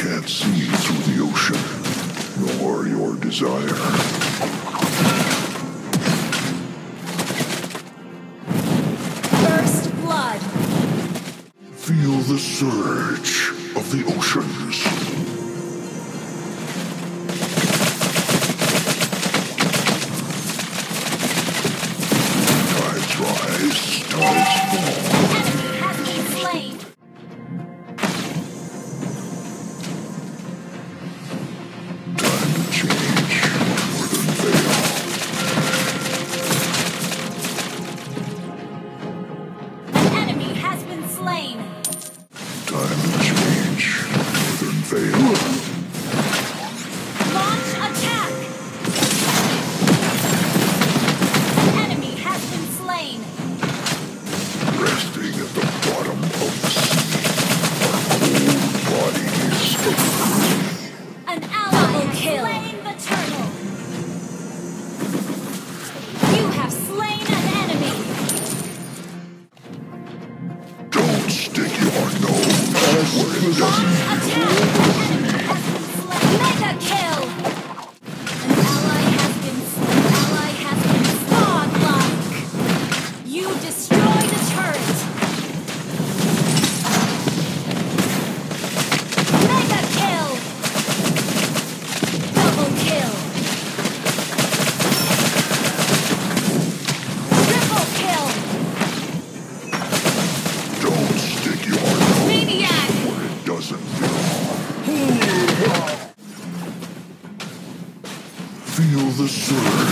can't see through the ocean, nor your desire. First blood. Feel the surge of the oceans. Tides rise, tides fall. Enemy has been slain. Time to change, northern veil. An enemy has been slain. Time to change, northern veil. Launch attack. Enemy has been slain. Resting at the bottom of the sea, our cold bodies agree. An ally has slain the turtle. You have slain an enemy. Don't stick your nose where it doesn't. Attack. Mega kill. An ally has been slain. Ally has been godlike. You destroy the turret. Mega kill. Double kill. Triple kill. Don't stick your nose Maniac. where it doesn't belong. Feel the surge